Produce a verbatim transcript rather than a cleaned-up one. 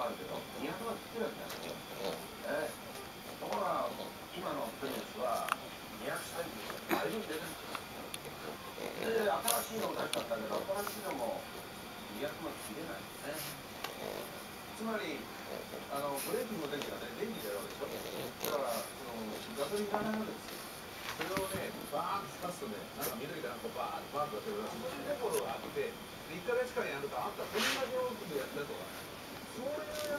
はあるけど、にひゃくまん切ってるわけだよ。えところが、今のプリウスは、にひゃくさんじゅうだいぶ出てるんですよ。で、新しいのを出しちゃったけど、新しいのもにひゃくまん切れないですね。つまり、あのブレーキの電気がね、電気でやるわけでしょ。だから、そのガソリンいらないわけですよ。それをね、バーッと刺すとね、なんか緑がこうバーッとバーッと出るらしい。そういうところがあって、いっかげつかんやると、あんたこんなに大きくやったとか、そういう